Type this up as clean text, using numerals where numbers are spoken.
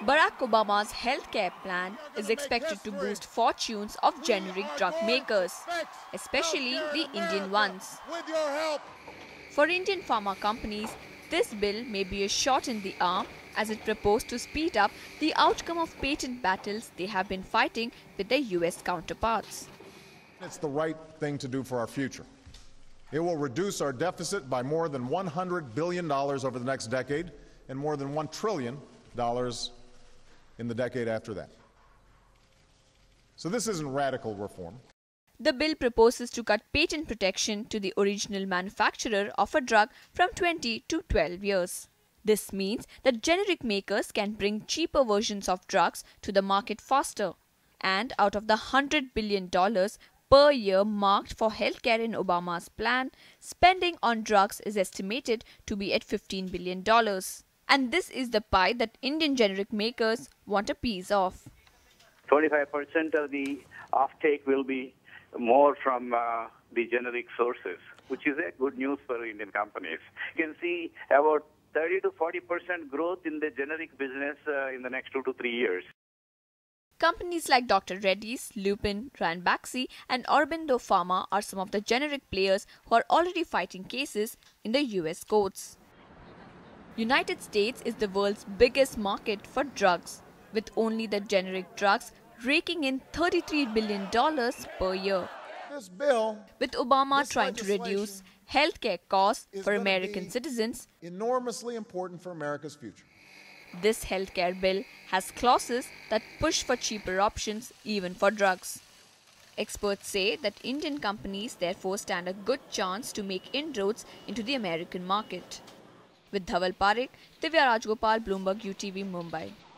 Barack Obama's healthcare plan is expected to boost fortunes of generic drug makers, especially the Indian ones. For Indian pharma companies, this bill may be a shot in the arm as it proposed to speed up the outcome of patent battles they have been fighting with their US counterparts. It's the right thing to do for our future. It will reduce our deficit by more than $100 billion over the next decade and more than $1 trillion in the decade after that. So this isn't radical reform. The bill proposes to cut patent protection to the original manufacturer of a drug from 20 to 12 years. This means that generic makers can bring cheaper versions of drugs to the market faster. And out of the $100 billion per year marked for healthcare in Obama's plan, spending on drugs is estimated to be at $15 billion. And this is the pie that Indian generic makers want a piece of. 25% of the offtake will be more from the generic sources, which is a good news for Indian companies. You can see about 30 to 40% growth in the generic business in the next 2 to 3 years. Companies like Dr. Reddy's, Lupin, Ranbaxy and Aurobindo Pharma are some of the generic players who are already fighting cases in the US courts. United States is the world's biggest market for drugs, with only the generic drugs raking in $33 billion per year. With Obama trying to reduce healthcare costs for American citizens, enormously important for America's future. This healthcare bill has clauses that push for cheaper options even for drugs. Experts say that Indian companies therefore stand a good chance to make inroads into the American market. With Dhaval Parekh, Divya Rajgopal, Bloomberg UTV, Mumbai.